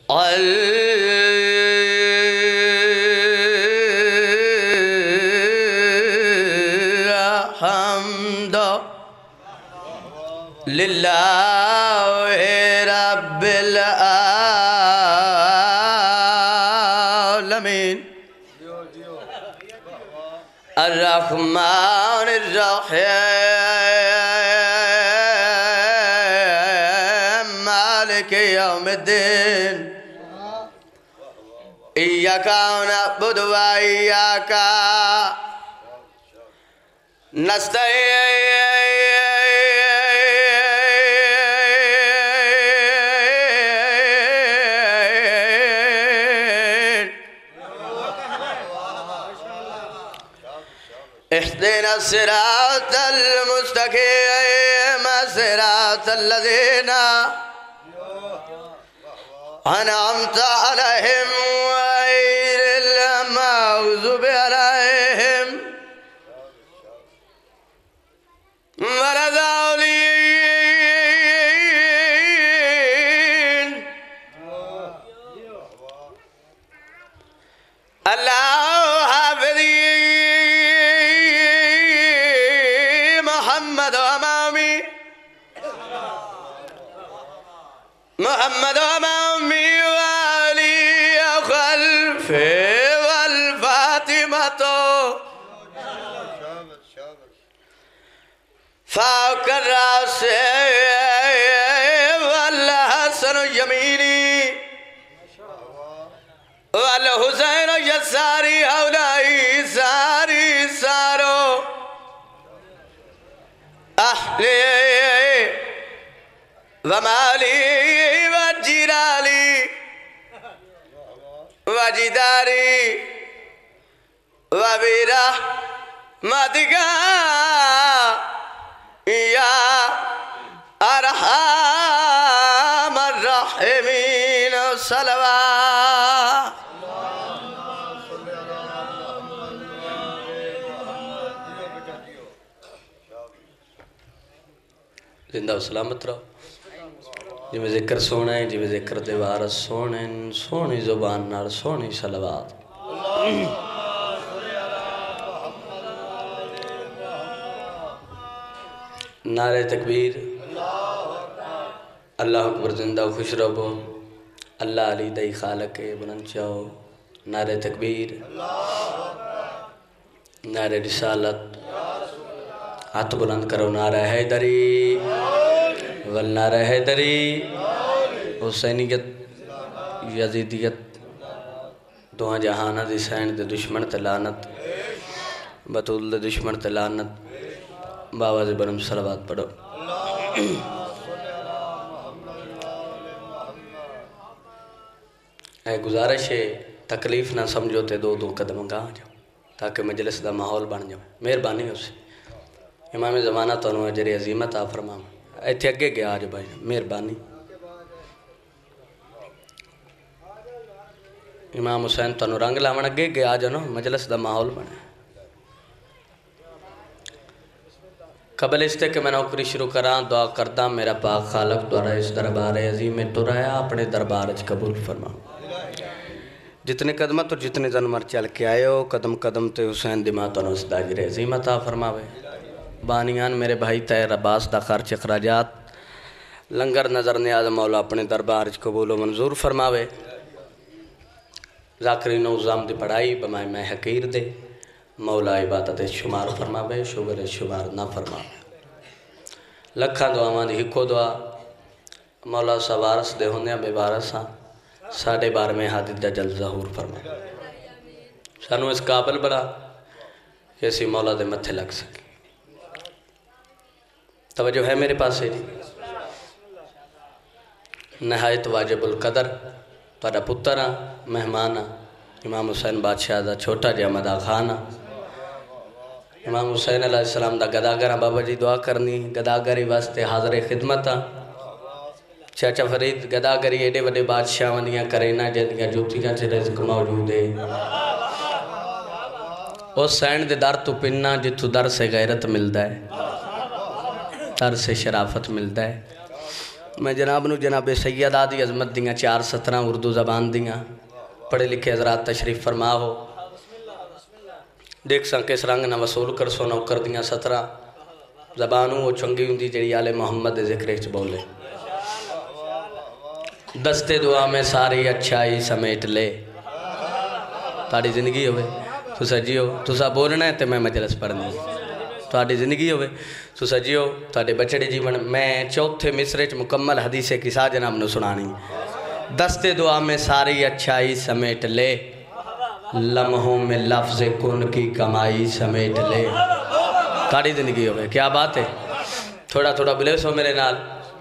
अलहम्दु लिल्लाहि रब्बिल आलमीन अर्रहमानिर रहीम मालिकि यौमिद्दीन इय्याका नअबुदु व इय्याका नस्तईन इहदिना सिरातल मुस्तकीम सिरातल लज़ीना अनअमता अलैहिम गैरिल मग़ज़ूबि अलैहिम वलद्दालिन। अल्लाह हाफ़िज़ी मुहम्मद अमामी मुहम्मद अमामी वाली खल्फ़े वल फ़ातिमतो फ़ौक़र रासे वल हसन यमीनी वल हुसैन यसारी हौलाई सारी सारो अहले व माली व जिलाली व जिदारी व बिरहमतिका या अरहमर राहिमीन सलवा। जिंदा सलामत रहो। जिमें जिक्र सोना है जिमें जिक्र दे वारस सोने सोहनी जुबान नाल सोहनी सलवात। नारे तकबीर अल्लाह अकबर जिंदा खुश रहो अल्लाह अली दई खालक बुलंद चाओ। नारे तकबीर नारे रिसालत हाथ बुलंद करो। नारा हैदरी वल नारा हैदरी हुसैनियत यजीदियत दोहां जहाना दी सैन दे दुश्मन ते लानत बतूल दे दुश्मन ते लानत। बाबा जी बरम सलवात पढ़ो। ऐ गुजारिश है तकलीफ ना समझो ते दो दो कदम गाह जाओ ताकि मजलिस का माहौल बन जाए। मेहरबानी उसे इमाम ज़माना तुहानू अजर अजीमत आ फरमावे। इत्थे अगे गया आज भाई मेहरबानी। इमाम हुसैन तुहानू रंग लावन अगे गया आज ना मजलिस का माहौल बने। कबल इसते कि मैं नौकरी शुरू करा दुआ करदा मेरा पाक खालक द्वारा इस दरबार अजीम में तुराया अपने दरबार च कबूल फरमा। जितने कदम तो जितने जनमर चल के आए हो कदम कदम ते हुसैन दी माता नु सदाजर अजीमत आ फरमावे। बानियान मेरे भाई तैर अब्बास दा खर्च अखराजात लंगर नज़र न्याज मौला अपने दरबार च कबूल मंजूर फरमावे। ज़ाकरीन उज़ाम दी पढ़ाई बमाए मैं हकीर दे मौला इबादत शुमार फरमावे शुगर शुमार ना फरमावे। लखा दुआवां दी हिको दुआ मौला सवारस दे होंदे बेवारस हाँ साढ़े 12वें हादिद दा जल ज़हूर फरमा। सानू इस काबिल बना कि असी मौला दे मत्थे लग सके। तवज्जो है मेरे पास जी। नहायत वाजिबुल कदर तुहाडा पुत्र हाँ मेहमान हाँ इमाम हुसैन बादशाह दा छोटा जिहा मदा खान हाँ। इमाम हुसैन अलैहिस्सलाम दा गदागर बाबा जी दुआ करनी गदागरी वास्ते हाज़िर खिदमत हाँ। चाचा फरीद गदागरी एडे वड्डे बादशाह दियां करे ना जिंदियां जुतियां च रिज़्क मौजूद है। उस सैन दे दर तो पिन्ना जिथों दर से गैरत मिलता है दर से शराफत मिलता है। मैं जनाब नूं जनाब सैयदा दी अजमत दियां 4 सतरां उर्दू ज़बान दियां पढ़े लिखे हज़रात तशरीफ़ फरमा हो। देख सा किस रंग न वसूल कर सो नौकर दियां 17 ज़बानू वो चंगी हुंदी जिहड़ी आले मुहम्मद दे ज़िक्र च बोले। दस्ते दुआ में सारी अच्छाई समेट ले। ताड़ी जिंदगी होवे तुसा जियो, तुसा बोलना है तो मैं मजलिस पढ़नी, ताड़ी जिंदगी होवे तुसा जियो, ताड़े बचड़े जीवन। मैं चौथे मिसरे च मुकम्मल हदीसे किसा जनाब नूं सुनानी। दस्ते दुआ में सारी अच्छाई समेट ले, लम्हों में लफ्ज़ कुन की कमाई समेट ले। ताड़ी जिंदगी होवे, क्या बात है। थोड़ा थोड़ा बोले सो मेरे नाल।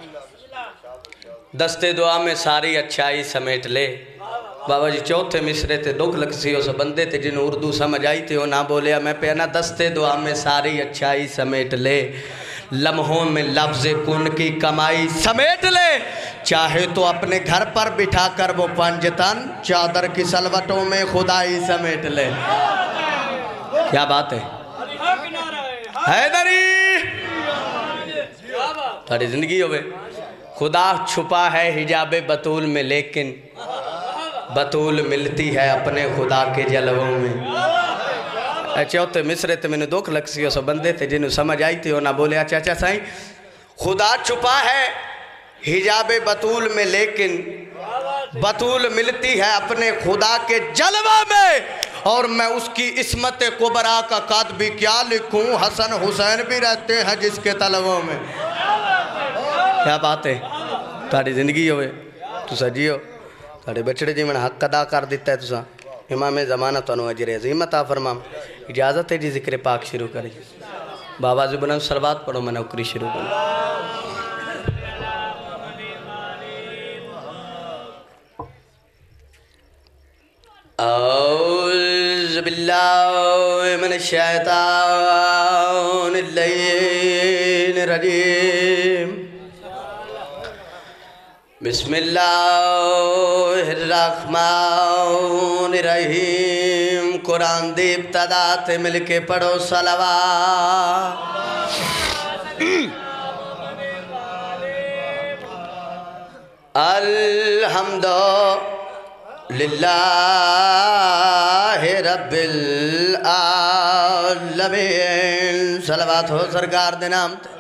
दस्ते दुआ में सारी अच्छाई समेट ले। बाबा जी चौथे मिसरे ते दुख लग सी उस बंदे ते जिन्हों उर्दू समझ आई ते ना बोलिया। मैं पे ना दस्ते दुआ में सारी अच्छाई समेट ले, लम्हों में लफ्ज़ कुन की कमाई समेट ले। चाहे तो अपने घर पर बिठा कर वो पंजतन चादर की सलवटों में खुदाई समेट ले। क्या बात है। हैदरी तारी जिंदगी होवे। खुदा छुपा है हिजाबे बतूल में, लेकिन बतूल मिलती है अपने खुदा के जलवों में। चौथे मिसरे ते मैंने दुख लग सी उस बंदे थे जिन्हों समझ आई थी ना बोलिया चाचा साईं खुदा छुपा है हिजाबे बतूल में, लेकिन बतूल मिलती है अपने खुदा के जलवा में। और मैं उसकी इस्मत कुबरा का काद भी क्या लिखूं, हसन हुसैन भी रहते हैं जिसके तलवों में। क्या बात है। ताड़ी जिंदगी होवे तुसा जियो, ताड़े बछड़े जीवन हक अदा कर दिता है तुसा। इमाम ज़माना तुहानू अजर अज़ीम अता फरमा। इजाज़त है जी जिक्र पाक शुरू करें। बाबा ज़ुबन सरबात पढ़ो, मैं नौकरी शुरू करूँ। औज़ु बिल्लाहि मिनश शैतानिर रजीम। बिस्मिल्लाहिर्रहमानिर्रहीम। कुरान दी इब्तदा ते मिलके पढ़ो सलवात। अल्हम्दुलिल्लाहि रब्बिल आलमीन। सलवात हो सरकार दे नाम ते।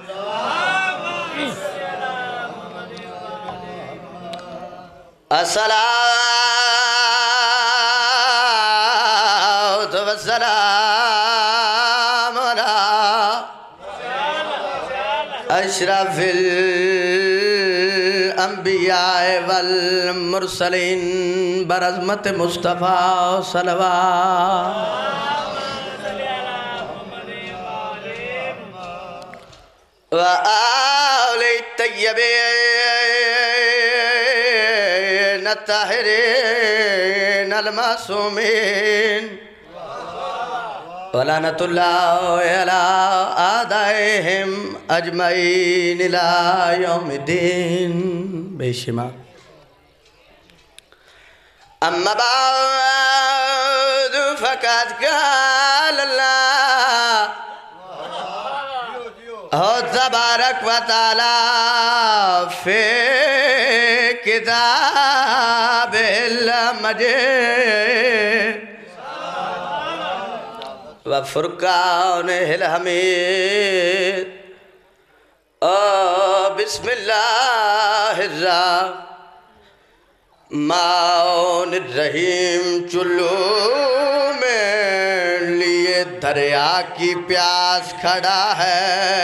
अस्सलातु वस्सलामु अला अशरफिल अंबिया वल मुरसलीन बरज़मत मुस्तफ़ा सल्लल्लाहु व आले तय्यबीन ताहिरीन अल मासूमीन वलानतुल्लाहि अला आदाइहिम अजमईन इला यौमिद्दीन। बेशुमार। अम्मा बादु फ़क़द क़ाल अल्लाह तबारक व तआला फ़ी किताबिल मजीद व फ़ुरक़ानिल हमीद। बिस्मिल्लाहिर्रहमानिर्रहीम। चुल्लू में लिए दरिया की प्यास खड़ा है।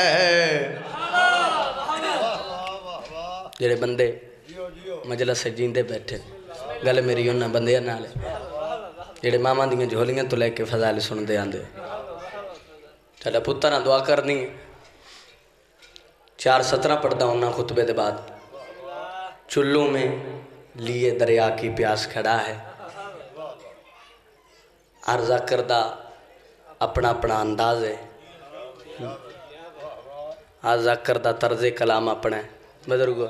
जेड़े बंदे मजलिस से जींदे बैठे गल मेरी उन्होंने बंदे नाल जेड़े मामा दियां झोलियां तो लैके फजाइल सुनते आंदे। साडा पुत्तर ना दुआ करनी 4 सतरां पढ़दा उन्ना खुतबे के बाद। चुल्लू में लिए दरिया की प्यास खड़ा है। अर्जा करदा अपना अपना अंदाज है, अर्जा करदा तर्ज कलाम अपना है। बुजुर्गो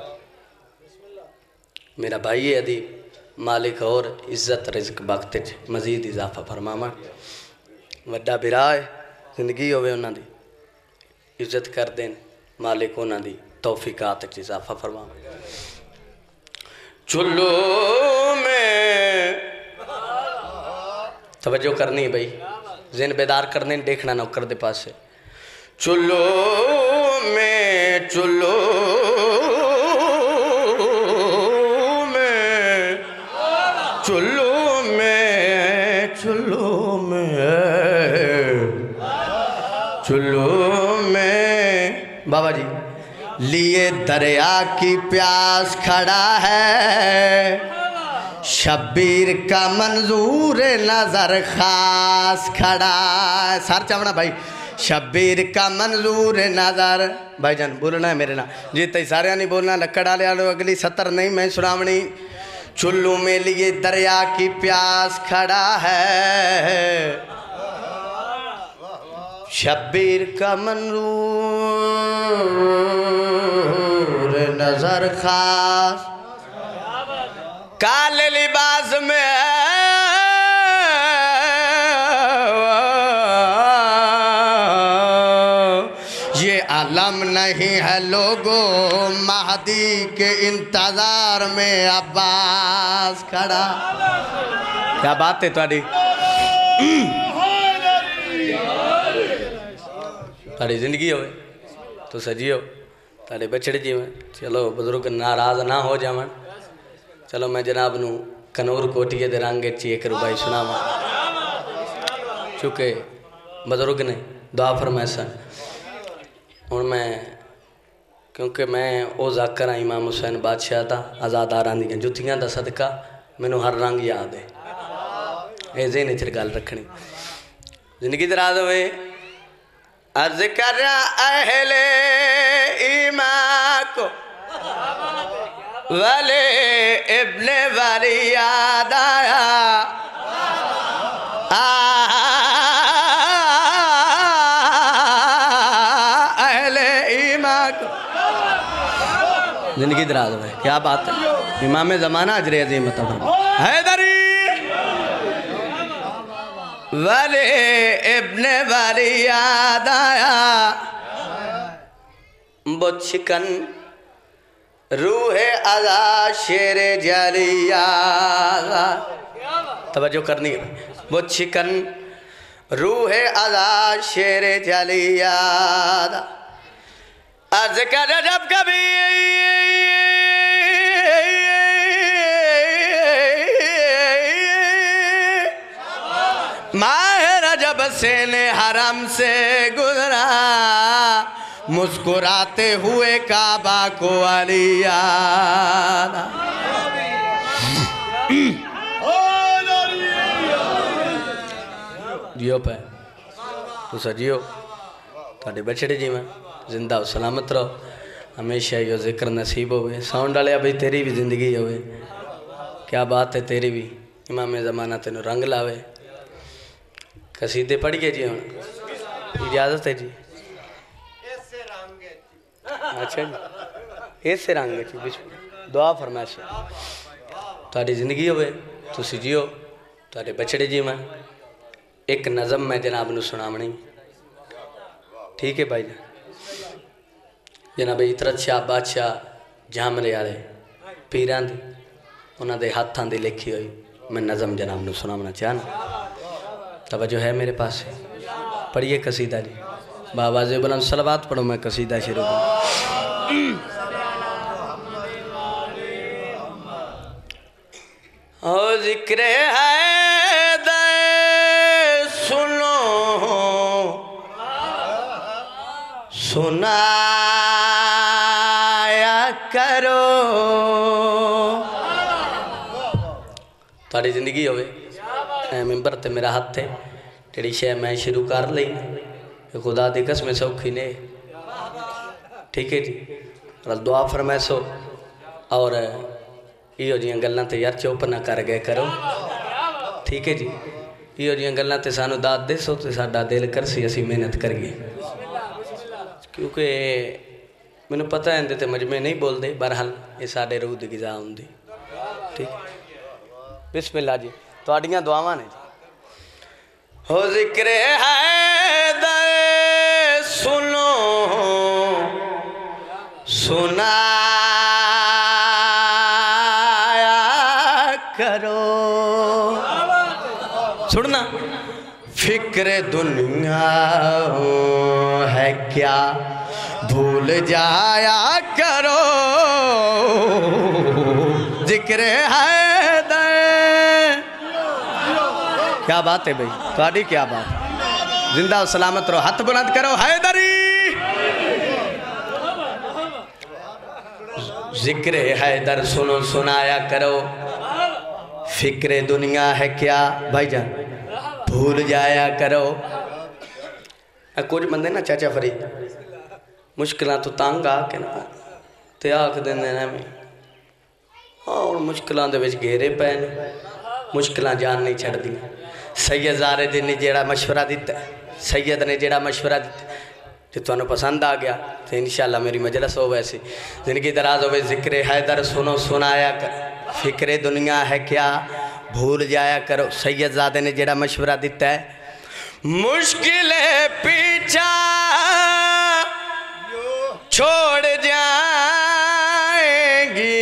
मेरा भाई है अदीब, मालिक और इज्जत रिज़्क वक्त मजीद इजाफा फरमावा। वड्डा बिरा है, जिंदगी होवे उन्हां दी इज्जत कर देन, मालिक उन्हां दी तौफीकात इजाफा फरमावे। चुल्लू में तवज्जो करनी है भाई, ज़हन बेदार करने देखना नौकर दे पास से। चुल्लू में चुल्लू में चुल्लू में चुल्लू में चुल्लू में बाबा जी लिए दरिया की प्यास खड़ा है, शब्बीर का मंजूर नजर खास खड़ा है। सर चावना भाई, शब्बीर का मंजूर नजर। भाईजान बोलना है मेरे ना जी, तई सारे नहीं बोलना, लक्कड़ वाले आलो अगली 70 नहीं मैं सुनावनी। चुल्लू में लिए दरिया की प्यास खड़ा है, शब्बीर का मंजूर नजर खास, काले लिबास में ये आलम नहीं है लोगों, महदी के इंतजार में अब्बास खड़ा। क्या बात है तुम्हारी, तारी जिंदगी हो तो सजियो, तारे बछड़े जीवन। चलो बुजुर्ग नाराज ना हो जावन। चलो मैं जनाब नू कनूर कोटिए दे रंगे ची एक रुबाई सुनावा, चूँकि बुजुर्ग ने दुआ फरमाया सन। हूँ मैं क्योंकि मैं वो जाकर हाँ इमाम हुसैन बादशाह था, आज़ादारां दी जुत्तियां दा सदका मैनू हर रंग याद है। ये ज़हन च गल रखनी, जिंदगी दराज होवे। अर्ज कर अहले ईमान को वाले इब्ने वाली याद आया, अहले ईमान को। जिंदगी दराज है, क्या बात है। इमाम ज़माना अजरे अजीम हैदरी वाले इब्ने वाली याद आया, वो चिकन रूहे अज़ा शेर जलिया। तवज्जो करनी है, वो चिकन रूहे अज़ा शेर जलिया। अर्ज़ कर जब कभी माह रजब से ने हरम से गुजरा, मुस्कुराते हुए काबा को अलिया। जियो पे तो सजियो, थोड़े बछड़े जी में जिंदा सलामत रहो, हमेशा यो जिक्र नसीब होवे। साउंड वाले भाई तेरी भी जिंदगी होवे, क्या बात है तेरी भी। इमाम ज़माना तेन रंग लावे। कसीदे पढ़िए जी, हम इजाजत है जी। अच्छा जी, इस रंग जी दुआ फरमाइश तारी जिंदगी होवे, तुसी जियो, तारे बछड़े जी में। एक नज़म मैं जनाब नू सुनावनी, ठीक है भाई जान। जनाब इतरत शाह बादशाह जामरे वाले पीरां दी उन्हां दे हाथां दी लिखी हुई मैं नज़म जनाब नू सुनावना चाहना। तवज्जो है मेरे पास, पढ़िए कसीदा जी। बाबा जी बुलंद सलवात पढ़ो, मैं कसीदा शुरू करूँ। ओ जिक्र है दे सुनो सुनाया करो, तारी जिंदगी होवे। मिंबर ते मेरा हाथ है, जेड़ी शे मैं शुरू कर ली खुदा दी कसम सौखी ने, ठीक है जी। दुआ फरमैसो और इहो जियां गल्लां ते यार चुप ना कर गए करो, ठीक है जी। इहो जियां गल्लां ते सानू दाद देसो ते साडा दिल करसी असी मेहनत करिए, क्योंकि मैनू पता है इहदे ते मजमे नहीं बोलते। बहरहाल ये साडे रूह दी गिज़ा हुंदी, ठीक। बिस्मिल्लाह जी, तुहाड़ियां दुआवां ने जी। हो जिक्र है दे सुनो सुनाया करो। सुनना, फिक्र दुनिया है क्या भूल जाया करो, जिक्र है दर। क्या बात है भाई, थोड़ी क्या बात। जिंदा सलामत रहो, हाथ बुलंद करो हैदरी। जिक्र हैदर सुनो सुनाया करो, फिक्र दुनिया है क्या भाईजान भूल जाया करो। कुछ बंदे ना चाचा फरीद मुश्किलां तो तंग आके ना ते आख देंदे ने मैं और मुश्किलां दे विच घेरे पे ने, मुश्किलां जान नहीं छड्डियां। सैयद ज़ारे ने जेड़ा मशवरा दिता, सैयद ने जेड़ा मशवरा दिता, जो तुहानू पसंद आ गया तो इंशाअल्लाह मेरी मजलिस हो वैसी जिंदगी दराज होवे। जिक्र हैदर सुनो सुनाया कर, फिक्र दुनिया है क्या भूल जाया करो। सैयद ज़ादे ने जेड़ा मशवरा दिता है, मुश्किलें पीछा छोड़ जाएंगी।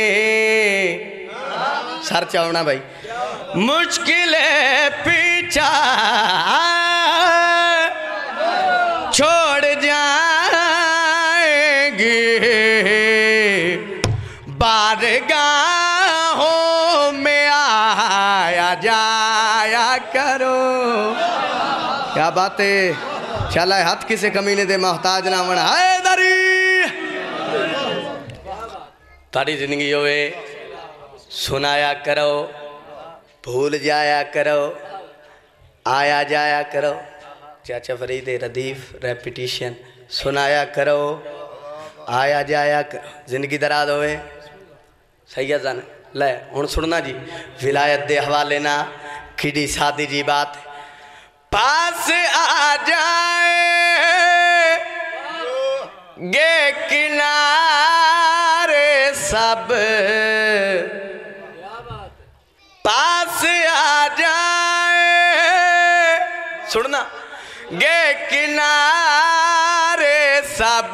सर चावना भाई, मुश्किलें पीछा छोड़ जाएंगी, बारगाहों में आया जाया करो। क्या बात है, चला हाथ किसे कमीने दे मोहताज ना बना हैदरी। तारी जिंदगी होवे सुनाया करो, भूल जाया करो, आया जाया करो। चाचा फरीद रदीफ रेपिटिशन सुनाया करो, आया जाया करो, जिंदगी दराज होवे। सैयद जान ले हुण सुनना जी, विलायत दे हवाले ना खिड़ी सादी जी बात। पास आ जाए गे किनारे सब, पास आ जाए सुनना गे किनारे सब,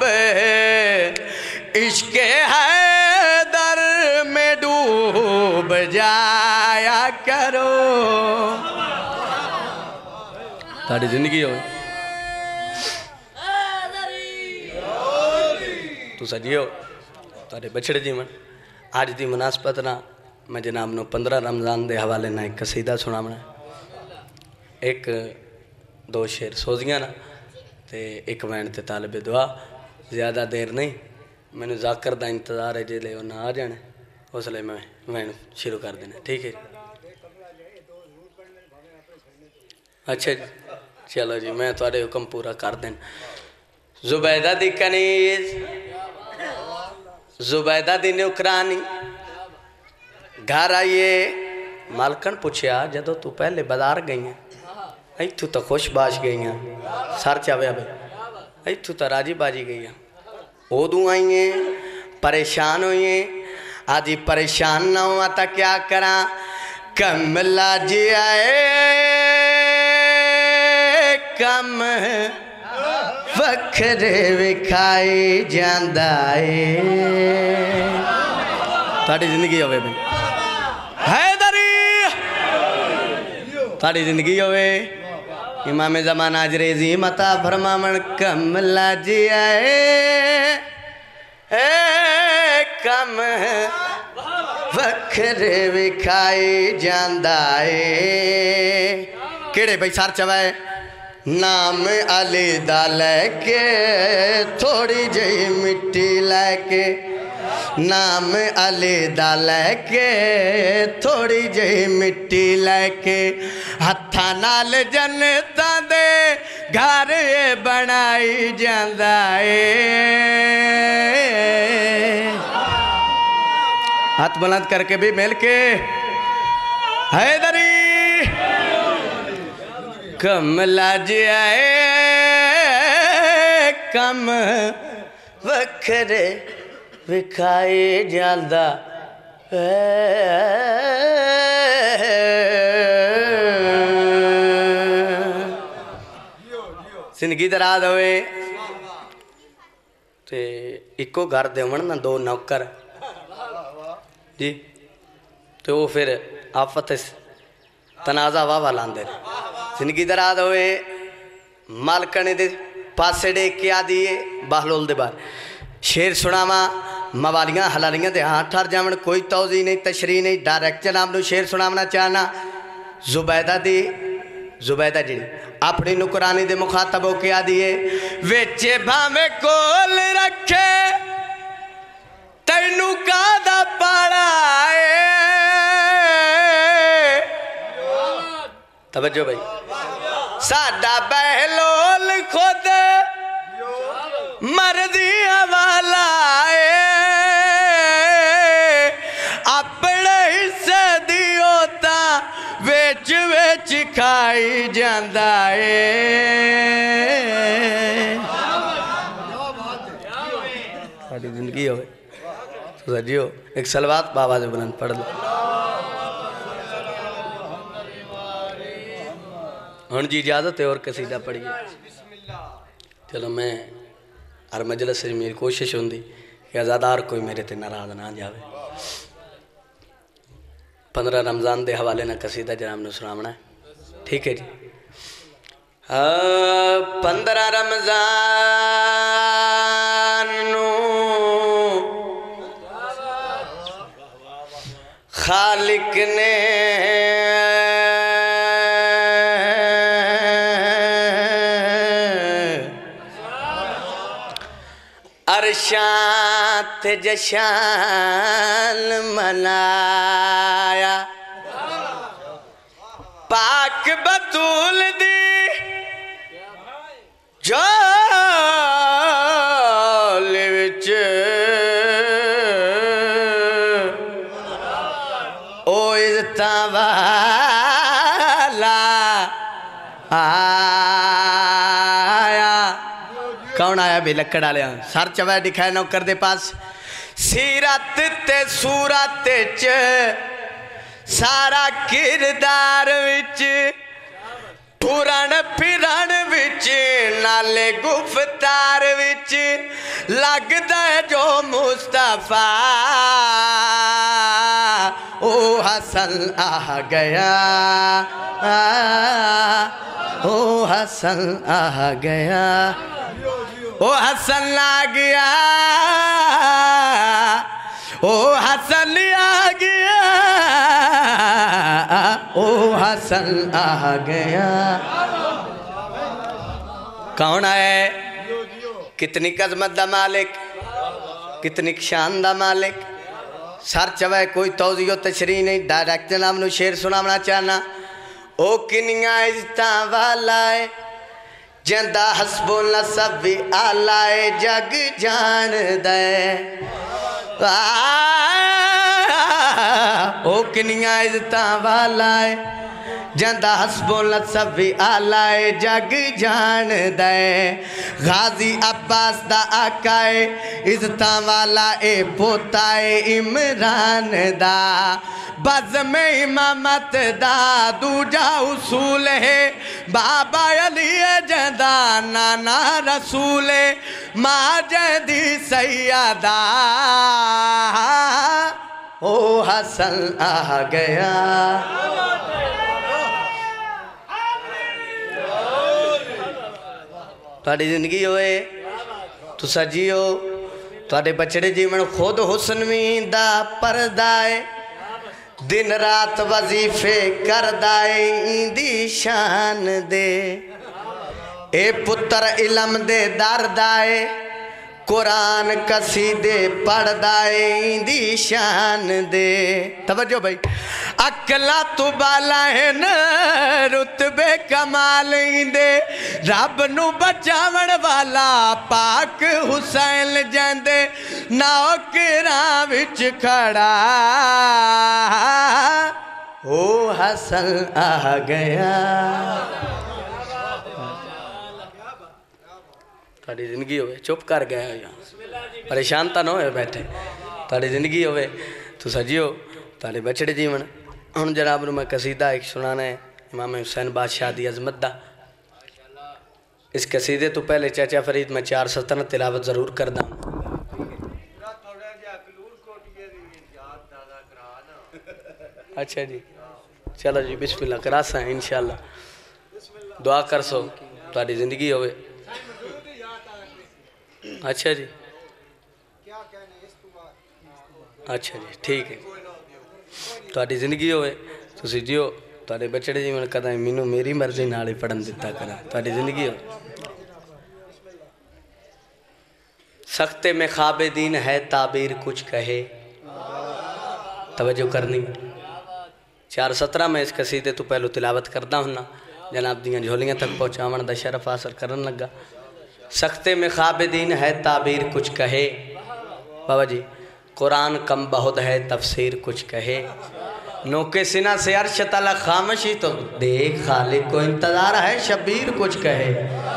इश्क हैदर में डूब जाया करो। तारी जिंदगी हो तू सजियो तारे बछड़े जीवन। आज की मुनासबत ना मैं जनाब नो 15 रमज़ान के हवाले ना एक कसीदा सुनावना, एक दो शेर सोजियां ना ते एक वैन ते तालिबे दुआ। ज़्यादा देर नहीं, मैंने जाकर का इंतज़ार है, जिले उन्हें आ जाने उसले मैं वैन शुरू कर देना, ठीक है। अच्छा जी चलो जी, मैं थोड़े हुक्म पूरा कर देना। जुबैदा दी कनीज, जुबैदा दी नुकरानी घर आइए। मालकन पूछया जदों तू पहले बाजार गई है, इतू तो खुशबाश गई है, सर चावे भाई इतू तो राजी बाजी गई है। उदू आई है परेशान हुई है, आज परेशान ना हुआ तो क्या करा। कमला जी आए कम वखरे विखाई जांदा है। ताड़ी जिंदगी होवे भाई हैदरी, ताड़ी जिंदगी होवे। इमाम ज़माना अजरेज़ी मता फरमावन कमला जी आए कम वखरे विखाई जांदा है। केड़े भाई सर चवाए नाम अली दा लैके थोड़ी जी मिट्टी लैके, नाम अली दा लैके थोड़ी जी मिट्टी लैके, हत्था नाल जनता दे घर बनाई जांदा है। हाथ बुलंद करके भी मिल के हैदरी। कमला जी आए कम वखरे विखाए जांदा जिंदगी दराज होवे ते इको घर दे होवन ना दो नौकर जी, तो वो फिर आफत तनाजा वाह लाते जिंदगी दराज होए मालकने दे पासे डे क्या दिए बहलोल दे बार शेर सुनावा मवालियाँ हलालियाँ दे हाथ ठर जावन कोई तौजी नहीं तशरी नहीं डायरेक्ट जनाब नूं शेर सुनावना चाहना जुबैदा जी अपनी नुकरानी दे मुखातब हो के आदिए वेचे भावे कोल रखे तैनू कादा पड़ाए तवज्जो भाई साडा बहलोल खुद मर्दी वाला अपने हिस्से दियो ता वेच वेच खाई जांदा साडी जिंदगी होवे तो सजियो एक सलवात बाबा से बुलंद पढ़ लो हुण जी इजाजत है और कसीदा पढ़िए चलो मैं हर मजलिस से मेरी कोशिश होंगी कि आज़ादार कोई मेरे ते नाराज़ ना जावे 15 रमज़ान के हवाले ना कसीदा जनाब ने सुनावना है ठीक है जी 15 रमज़ान खालिक ने अरशात जशान मनाया पाक बतूल दी जाल विच ओ इज़्ज़तां वाला आया कौन आया भी लक्कड़ वाले सर चवा दिखाए नौकर दे पास सीरत ते सूरत च सारा किरदार विच टुरन फिरन विच नाले गुफ्तार विच लगदा है जो मुस्तफा ओ हसन आ गया ओ हसन आ गया ओ हसन आ गया ओ हसन आ गया ओ हसन आ गया कौन है कितनी अज़मत दा मालिक कितनी शान दा मालिक सर चवे कोई तौज़ीओ तशरी नहीं डायरेक्ट जनाब नूं शेर सुनावना चाहना ओ किनियां इज़्ज़तां वाला है जंदा हसबुल नसब भी आलाए जग जान दे ओ किनियां इज़्ज़तां वाला है जंदा हसबुल नसब भी आलाए जग जान दे गाजी अब्बास दा आकाए इज़्ज़तां वाला ए पोता ए इमरान दा बज़ में इमामत दा दूजा उसूल है बाबा अली जंदा नाना रसूल माजदी सैयदा ओ हसन आ गया थोड़ी जिंदगी होए तुसा जियो थोड़े बछड़े जीवन खुद हुस्नवी दा पर्दा है दिन रात वजीफे करदाए इंदी शान दे ए पुत्र इलम दे दरदाए कुरान कसीदे पढ़दाए इंदी शान दे तवज्जो भाई अकला तू बाला है न रुतबे कमाल दे रब नू बचावन वाला पाक हुसैन जांदे नौकरां विच खड़ा ओ हसन आ गया थोड़ी जिंदगी होवे चुप कर गया यहाँ परेशान तो ना हो बैठे थोड़ी जिंदगी होवे तू सजियो थोड़े बछड़े जीवन हुण जनाब नूं मैं कसीदा एक सुनाना है इमाम हुसैन बादशाह दी अजमत दा इस कसीदे तो पहले चाचा फरीद मैं 4 सतन तिलावत जरूर करदा अच्छा जी चलो जी बिस्मिल्लाह करासा है इंशाअल्लाह दुआ कर सो ताड़ी जिंदगी होवे अच्छा जी अच्छा जी ठीक है ताड़ी जिंदगी होवे तुसी जियो ताड़े बचड़े जीवन कदा मैनू मेरी मर्जी नाल ही पढ़न दिता करा ताड़ी जिंदगी हो सख्ते में ख्वाब दीन है ताबीर कुछ कहे तवज्जो करनी 4:17 में इस कसीदे तो पहलू तिलावत करता हूँ जनाब दियाँ झोलियाँ तक पहुँचावन का शरफ हासिल करन लगा सख्ते में ख्वाब दीन है ताबीर कुछ कहे बाबा जी कुरान कम बहुत है तफसीर कुछ कहे नोके सिना से अर्श तला खामोशी तो देख खालिक को इंतज़ार है शबीर कुछ कहे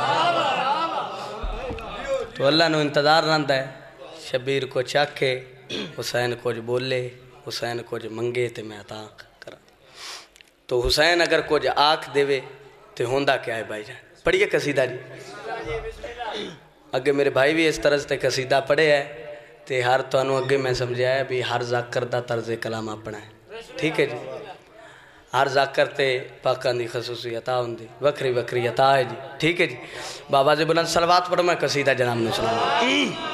तो अल्लाह ने इंतज़ार रहा है शबीर को चाखे हुसैन कुछ बोले हुसैन कुछ मंगे तो मैं अता करा तो हुसैन अगर कुछ आख देवे तो होंदा क्या है भाई जान पढ़िए कसीदा जी अगे मेरे भाई भी इस तरह से कसीदा पढ़े है तो हर तुहानू अगे मैं समझाया भी हर जाकर का तर्ज कलाम अपना है ठीक है जी हर जाकर ते पाकां दी खसूसी अता होंदी वखरी वखरी अता है जी ठीक है जी बाबा जी बुलंद सलवात पढ़ो मैं कसीदा जनाब ने सुना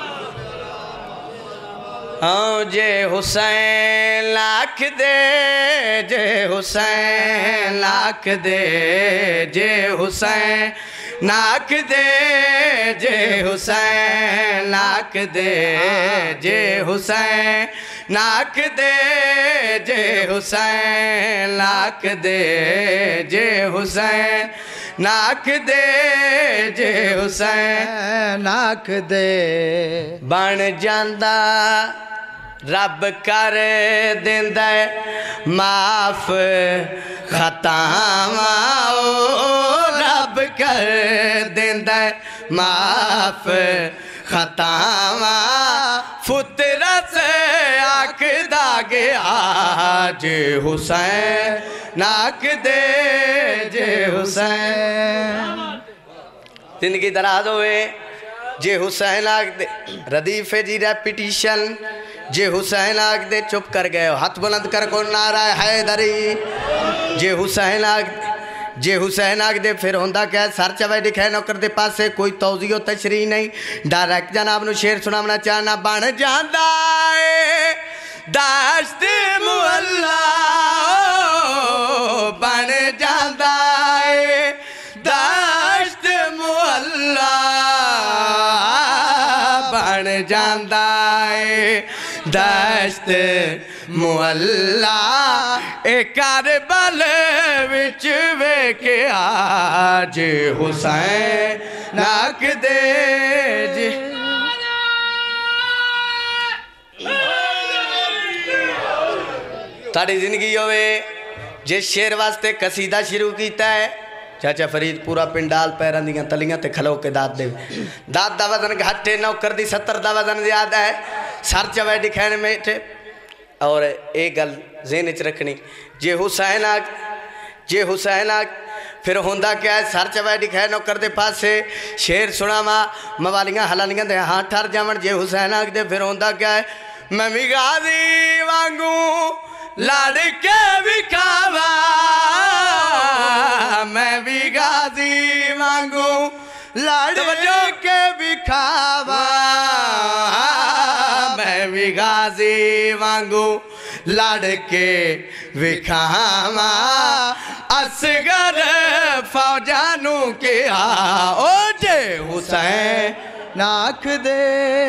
हाँ जे हुसैन लाख दे जे हुसैन लाख दे जे हुसैन नाक दे जे हुसैन नाक दे जे हुसैन नाक दे जे हुसैन नाक दे जे हुसैन नाक दे जे हुसैन नाक दे बन जांदा रब कर देंदा माफ खतावां रब कर देंदा माफ खतावां फुतरत आखदा गया जे हुसैन नाक दे जे हुसैन जिंदगी दराज होए जे हुसैन आख दे रदीफे जी रेपिटिशन जे हुसैन आख दे चुप कर गए हाथ बुलंद कर को नारा हैदरी जे हुसैन आख दे फिर होंदा क्या सर चवे दिखे नौकर दे पासे कोई तौजियो तशरी नहीं डायरेक्ट जनाब नु शेर सुनावना चाहना बन जांदा है दाश्त मुअल्ला बन जांदा है दाश्त मुअल्ला बन जांदा है दाश्त मुअल्ला ए करबल विच वेखे आज हुसैन नाक दे जे ताड़ी जिंदगी होवे जिस शेर वास्ते कसीदा शुरू किया है चाचा फरीद पूरा पिंडाल पैरों दियां तलियां ते खलो के दाद दे दाद दा वजन घाटे नौकर दी 70 दा वजन ज्यादा है सर चवे दिखैन में और एक गल ज़हन च रखनी जे हुसैन आग फिर होंदा क्या है सर चवे दिखे नौकर दे पासे शेर सुनावा मवालियां हलालियां दे हाँ ठर जावन जे हुसैन आग दे फिर होंदा क्या है मैं भी गाजी वांगू लड़ के विखावा मैं भी गाजी वांगू लड़ के विखावा मैं भी गाजी वांगू लड़ के विखावा असगर फौजानू के ओ जे हुसैन नाख दे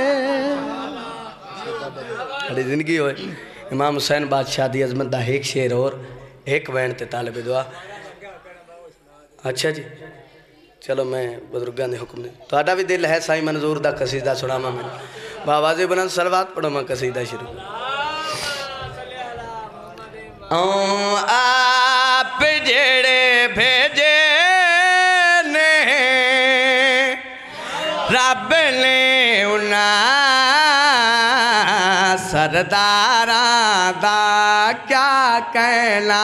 अरे जिंदगी हो इमाम हुसैन बादशाह दी अजमत दा एक शेर और एक वैन ते तालिब दुआ अच्छा जी चलो मैं बुजुर्गों के हुक्म दे तो भी दिल है साईं मंजूर दा कसीदा सुनावा मैं बाबा जी बुलंद सलवात पढ़ो मैं कसीदा शुरू आप जेड़े भेजे ने रब ने उन्ना सरदारा दा क्या कहना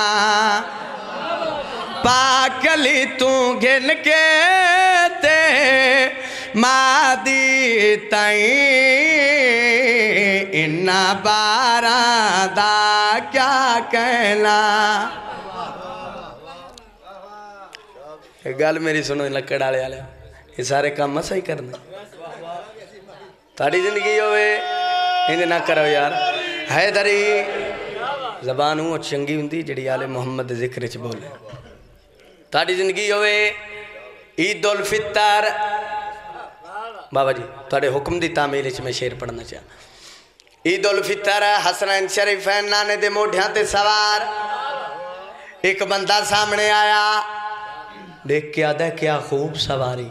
पाकली तू गिन के ते मादी ताई इन्ना बारा दा क्या कहना। गल मेरी सुनो लक्कड़ वाले वाले ये सारे काम मसा ही करना ताड़ी जिंदगी होवे इंज ना करो यार। हैदरी जबान वो चंगी हुंदी जिहड़ी आले मुहम्मद दे जिक्र च बोले। ताड़ी जिंदगी होवे ईद उल फितर बाबा जी तुहाडे हुक्म दी तामील च मैं शेर पढ़ना चाह। ईद उल फितर हसनैन शरीफैन नाने दे मोढियां ते सवार एक बंदा सामने आया देख के आदा क्या खूब सवारी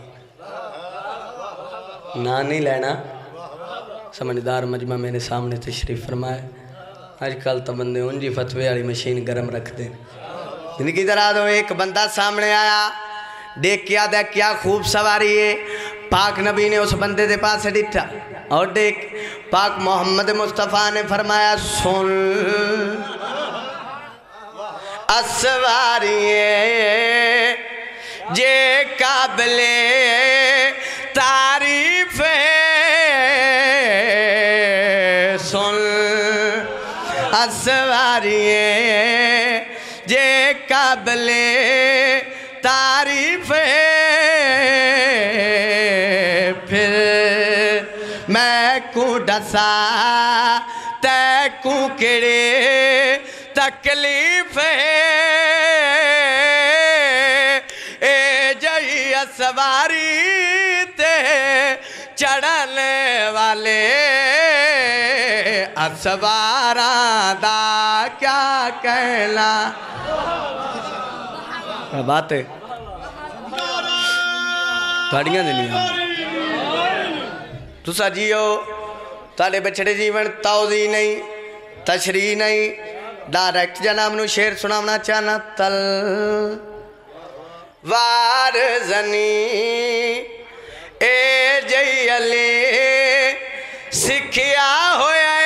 ना नहीं लेना। समझदार मजमा मेरे सामने तशरीफ फरमाए। अजकल तो बंदे उंजी फतवे वाली मशीन गर्म रखते जिंदगी दरा दो। एक बंदा सामने आया देख के आदा क्या खूब सवारी है। पाक नबी ने उस बंदे के पास डिठा और देख पाक मोहम्मद मुस्तफ़ा ने फरमाया सुन असवारी जे काबले तारीफ सुन असवारी जे काबले तारीफ फिर मैं को डसा तैकू केड़े तकलीफ सवारी ते चढ़ने वाले असवारा दा क्या कहना। बात है थोड़िया दुनिया तुसा जियो ताले बछड़े जीवन तौजी नहीं तशरी नहीं। डायरेक्ट जनाब नू शेर सुनावना चाहना। तल वार जनी ए जई अले सिखिया होया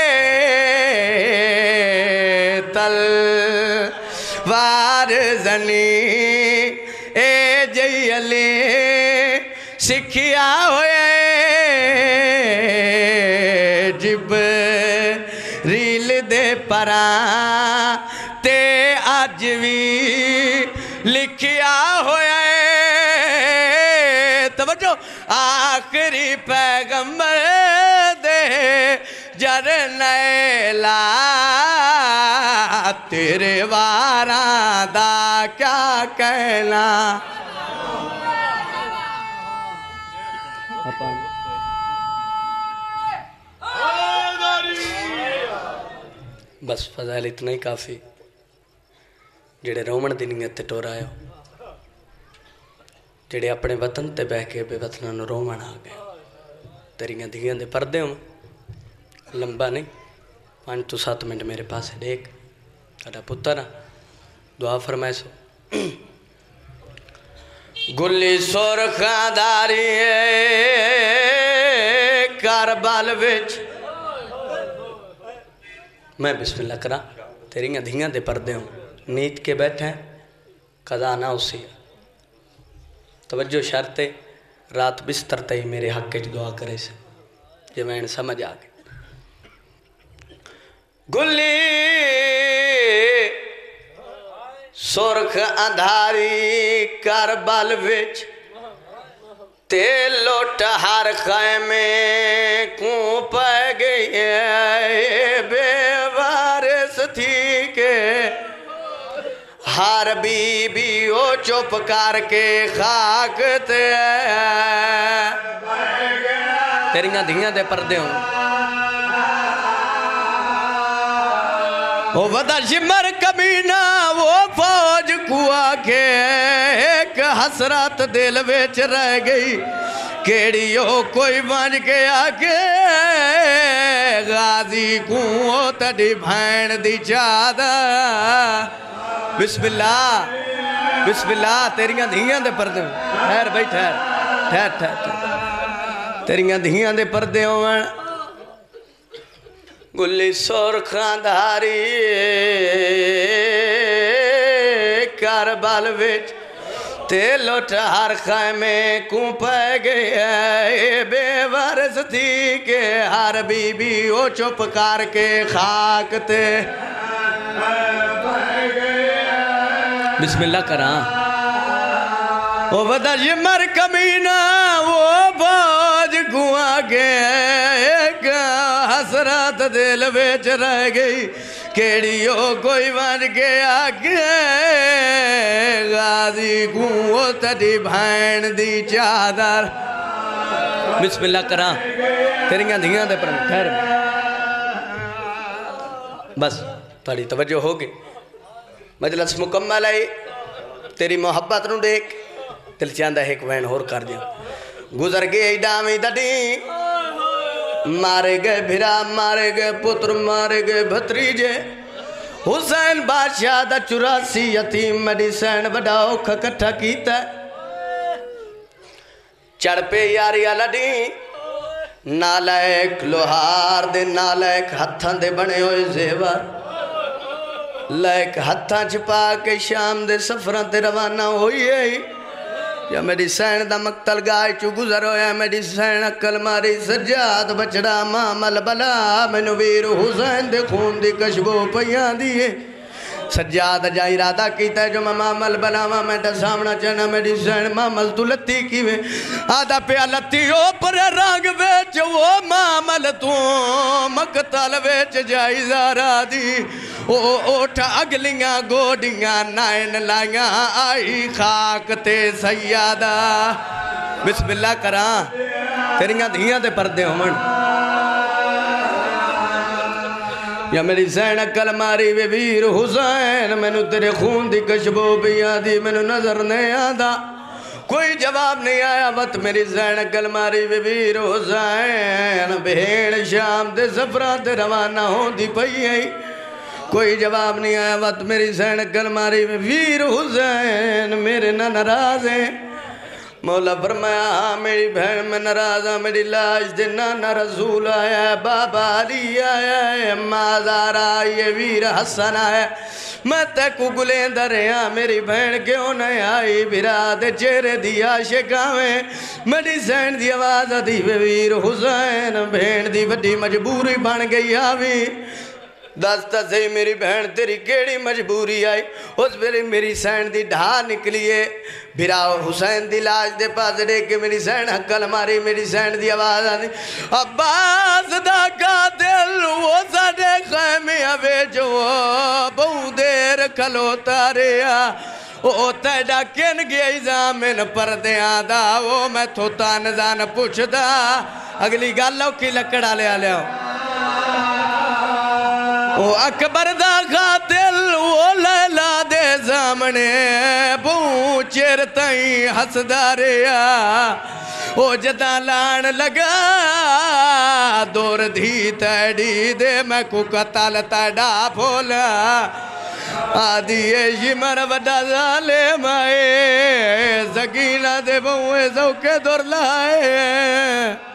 तल वार जनी ए जई अले सिखिया होया जिब रील दे परा ते अज भी लिखिया होया तवज्जो आखिरी पैगंबर दे जरनैला तेरे वारा दा क्या कहना। बस फजाइल इतना ही काफ़ी जेड़े रोमन दी नीयत ते टोरायो जेड़े अपने वतन ते बह के बेवतना नूं रोमन आ गए। तेरियां धियां दे परदे हो लंबा नहीं 5 तो 7 मिनट मेरे पास देख तेरा पुत्र दुआ फरमाए सो गुल्ली सुरखादारी करबल विच मैं बिस्मिल्लाह करा तेरियां धियां दे परदे हो नीत के बैठे कदा ना उसी तवज्जो शर्त रात बिस्तर ते ही मेरे हक च दुआ करे से जे मैं समझ आ गई। गुल्ली सुरख अंधारी करबल विच ते लुट हर खैमे को पै गई बेवारिस थी के हर बीबी ओ चुप करके खाक ते तेरियां धियां दे परदे हो ओ वदा शिमर कमीना वो फौज कुआ के एक हसरत दिल विच रह गई केड़ी ओ कोई बन के आके गाजी को तड़ी भैन दी चादा बिस्मिल्लाह बिस्मिल्लाह तेरियां धियां दे परदे ठहर भाई ठहर ठहर ठहर तेरियां धियां दे परदे होवन गुल्ली सुरखांधारी करबल विच ते लोटार खैमे कू पै गया बेवारस थी के हर बीबी ओ चुप कर के खाक ते बिस्मिल्लाह करा ओ बदा मर कमीना वो बाज गुआ गया हसरत दिल बेच रह गई केड़ी ओ कोई बन गया गाजी गुओ तड़ी भैन दी चादर बिस्मिल्लाह करा तेरियां धियां दे पर ठहर बस थोड़ी तवज्जो होगी मजलिस मुकम्मल है तेरी मोहब्बत नू देख दिल चाहता है एक वैन होर कर दिया गुजर गए डावी दडी मारे गए भिरा मारे गए पुत्र मारे गए भतरीजे हुसैन बादशाह दा 84 यतीम मेडिसन बड़ा औखा कट्ठा कीता चढ़ पे यारिया लड़ी नालायक लोहार दे नालायक हत्थां दे बने हुए जेवर लायक हत्थां च पा के शाम दे सफरां ते रवाना होई या मेरी सैन दा मकतल गाय चू गुजर होया मेरी सैन अकल मारी सज्जाद बचड़ा मामल बला मैनू वीर हुसैन दे खून दी कशबो पइयां दी सज्जाद जा इरादा कीता जो मैं मामल बनावा मैं दसावना चाहना मेरी सैन मामल तू लत्ती किवें आदा पिया लत्ती ओ पर रंग बेच वो मामल तू मकतल बेच जाई ज़ारा दी ओ ओठ अगलियां गोडियां नाइन लाइयां आई खाक ते सैयदा बिस्मिल्लाह करा तेरियां धियां ते पर्दे होवन या मेरी सैन अकल मारी वे वीर हुसैन मैनू तेरे खून दी कशबो पिया दी मैनू नजर नहीं आंदा कोई जवाब नहीं आया वत मेरी सैन अकल मारी वे वीर हुसैन भेड़ शाम दे सफरां ते रवाना होंदी पई आई कोई जवाब नहीं आया वत मेरी सैन अकल मारी वे वीर हुसैन मेरे ना नाराज है मौला फरमाया हाँ मेरी बहन में नाराज है मेरी लाश दे नाना रसूल आया बाबा अली आया माजारा ये वीर हसन आया मैं तैकू गुलेंदर हाँ मेरी बहन क्यों नहीं आई बिरा दे चेहरे दी आशिकावे मेरी सैन दी आवाज आती वीर हुसैन बहन दी वड्डी मजबूरी बन गई आवी दस तो सही मेरी बहन तेरी केड़ी मजबूरी आई उस वेले मेरी सैन दी ढा निकली है बिरा हुसैन दी लाश दे पास देख के मेरी सैन हक्कल मारी मेरी सैन दी आवाज आती अब्बास दा कातिल वो साडे खैमे विच बहु देर खलोता रहा ओ तेरा किन गया जामिन परदियां दा वो मैं थो तन जान पुछदा अगली गल औखी लकड़ा लिया ओ अकबर दा कातिल वो लैला दे सामने बहु चिर ताई हसदा रहा ओ जदा लान लगा दूर धी तैडी दे मैं को कतल तैडा फोला आदि शिमर वड्डा जाले माए सकीना दे बहुए सौके दुर लाए